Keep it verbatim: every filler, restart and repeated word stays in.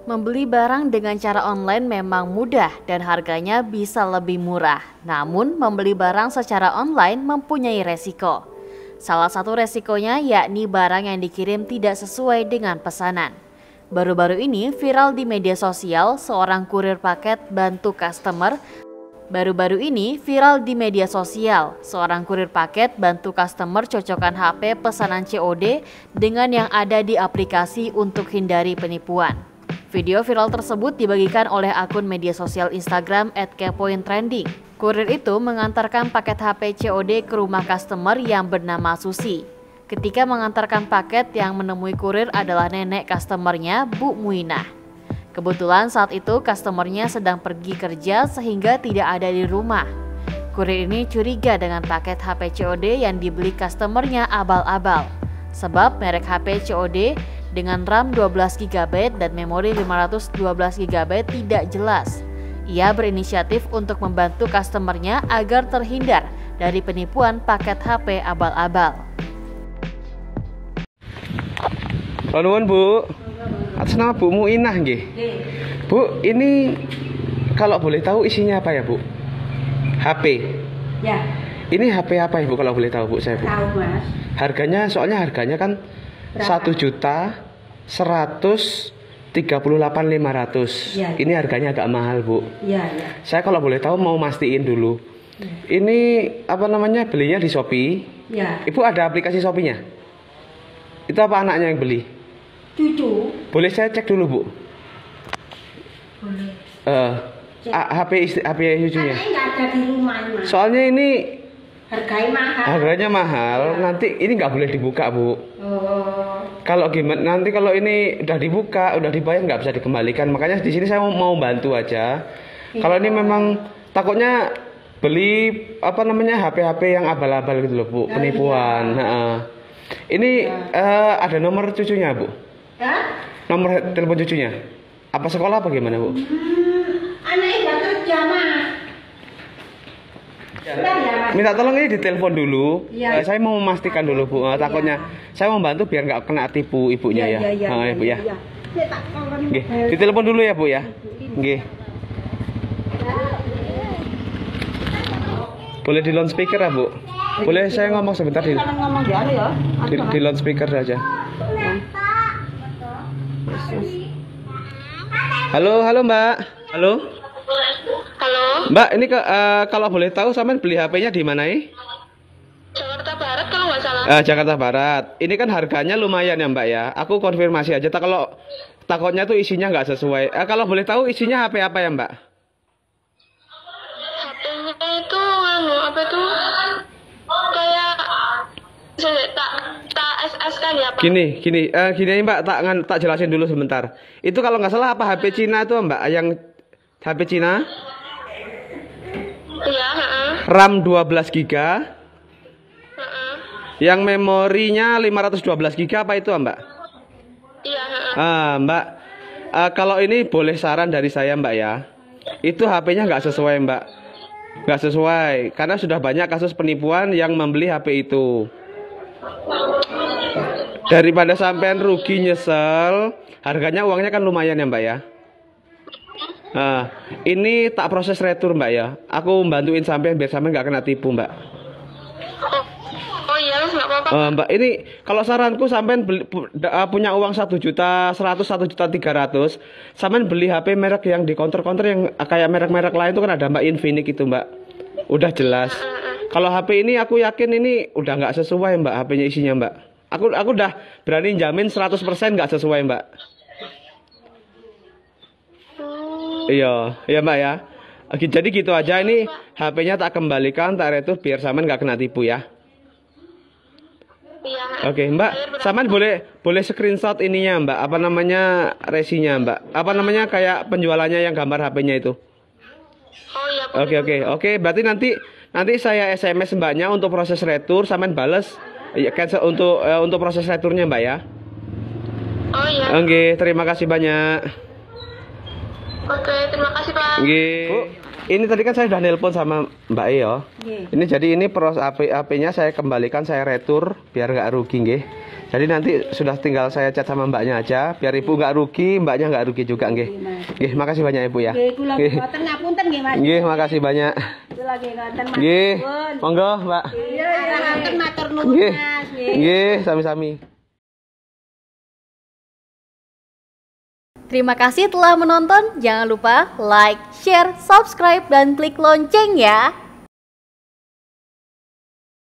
Membeli barang dengan cara online memang mudah dan harganya bisa lebih murah. Namun, membeli barang secara online mempunyai resiko. Salah satu resikonya yakni barang yang dikirim tidak sesuai dengan pesanan. Baru-baru ini viral di media sosial seorang kurir paket bantu customer. Baru-baru ini viral di media sosial seorang kurir paket bantu customer cocokkan H P pesanan C O D dengan yang ada di aplikasi untuk hindari penipuan. Video viral tersebut dibagikan oleh akun media sosial Instagram et kepoin trending. Kurir itu mengantarkan paket H P C O D ke rumah customer yang bernama Susi. Ketika mengantarkan paket, yang menemui kurir adalah nenek customernya, Bu Muinah. Kebetulan saat itu customernya sedang pergi kerja sehingga tidak ada di rumah. Kurir ini curiga dengan paket H P C O D yang dibeli customernya abal-abal. Sebab merek H P C O D dengan RAM dua belas giga byte dan memori lima ratus dua belas giga byte tidak jelas. Ia berinisiatif untuk membantu customernya agar terhindar dari penipuan paket H P abal-abal. Nuwun Bu, atas nama Bu Muinah nggih. Bu, ini kalau boleh tahu isinya apa ya Bu? H P. Ya. Ini H P apa ya Bu kalau boleh tahu Bu saya Bu? Tahu Mas. Harganya, soalnya harganya kan satu juta seratus tiga puluh delapan ribu lima ratus. Ya, ya. Ini harganya agak mahal Bu. Iya, ya. Saya kalau boleh tahu mau mastiin dulu. Ya. Ini apa namanya, belinya di Shopee. Ya. Ibu ada aplikasi Shopee-nya? Itu apa anaknya yang beli? Cucu. Boleh saya cek dulu Bu? Boleh. Uh, H P istri, H P cucunya. Anaknya nggak ada di rumah Mas. Soalnya ini Harganya mahal. harganya mahal. Ya. Nanti ini nggak boleh dibuka Bu. Oh. Kalau gimana? Nanti kalau ini udah dibuka, udah dibayar nggak bisa dikembalikan. Makanya di sini saya mau, mau bantu aja. Ya. Kalau ini memang takutnya beli apa namanya H P H P yang abal-abal gitu loh Bu, nah, penipuan. Iya. Nah, ini ya. uh, ada nomor cucunya Bu? Hah? Nomor telepon cucunya? Apa sekolah apa gimana Bu? Hmm, anaknya nggak kerja Mas. Ya. Minta tolong ini ditelepon dulu. Ya. Uh, saya mau memastikan dulu Bu. Uh, takutnya ya. Saya mau bantu biar nggak kena tipu ibunya ya. Ya, ya, uh, ya, ya Bu ya. ya, ya. Nggih, ditelepon dulu ya Bu ya. Nggih. Boleh di loudspeaker ya Bu? Boleh saya ngomong sebentar di, di, di loudspeaker saja. Halo, halo Mbak. Halo. Halo. Mbak, ini ke, uh, kalau boleh tahu sampean beli H P-nya di mana nih? Jakarta Barat kalau nggak salah. Uh, Jakarta Barat. Ini kan harganya lumayan ya Mbak ya. Aku konfirmasi aja. Tak kalau takutnya tuh isinya nggak sesuai. Uh, kalau boleh tahu isinya H P apa ya Mbak? H P-nya itu anu apa tuh? Kayak tak tak S S kan ya Pak? Gini, gini, uh, gini Mbak, tak tak jelasin dulu sebentar. Itu kalau nggak salah apa H P Cina itu Mbak? Yang H P Cina? Iya, heeh. RAM dua belas giga. Heeh. Yang memorinya lima ratus dua belas giga apa itu Mbak? Iya, heeh. Ah, Mbak, uh, kalau ini boleh saran dari saya Mbak ya. Itu H P-nya nggak sesuai Mbak. Nggak sesuai, karena sudah banyak kasus penipuan yang membeli H P itu. Daripada sampean rugi nyesel, harganya uangnya kan lumayan ya Mbak ya. Nah, ini tak proses retur Mbak ya. Aku bantuin sampean biar sampean nggak kena tipu Mbak. Oh, oh iya, nggak apa-apa. Uh, Mbak, ini kalau saranku sampean beli, uh, punya uang satu juta seratus, satu juta tiga ratus, sampean beli H P merek yang di counter-counter yang kayak merek-merek lain itu kan ada Mbak, Infinix itu Mbak. Udah jelas. Uh, uh, uh. Kalau H P ini aku yakin ini udah nggak sesuai Mbak, H P-nya isinya Mbak. Aku aku udah berani jamin seratus persen nggak sesuai Mbak. Hmm. Iya, iya Mbak ya. Jadi gitu aja, ini H P-nya tak kembalikan, tak retur biar sampean nggak kena tipu ya. Iya. Oke Mbak, sampean boleh boleh screenshot ininya Mbak, apa namanya resinya Mbak, apa namanya kayak penjualannya yang gambar H P-nya itu. Oh iya. Oke oke oke, berarti nanti nanti saya S M S Mbaknya untuk proses retur, sampean bales ya cancel untuk uh, untuk proses returnya Mbak ya. Oh iya. Oke, terima kasih banyak. Oke, terima kasih Pak. Nggih. Bu, ini tadi kan saya sudah nelpon sama Mbak E ya. Ini jadi ini pros A P-nya saya kembalikan, saya retur biar nggak rugi nggih. Jadi nanti sudah tinggal saya chat sama mbaknya aja, biar ibu nggak rugi, mbaknya nggak rugi juga nggih. Nggih, makasih banyak ibu ya. Nggih, kula mboten ngapunten nggih Mas. Nggih, makasih banyak. Kula nggih ngoten Mas. Nggih. Monggo, Mbak. Iya, iya, matur nuwun Nggih. Mas. Nggih. Nggih, sami-sami. Terima kasih telah menonton. Jangan lupa like, share, subscribe, dan klik lonceng ya.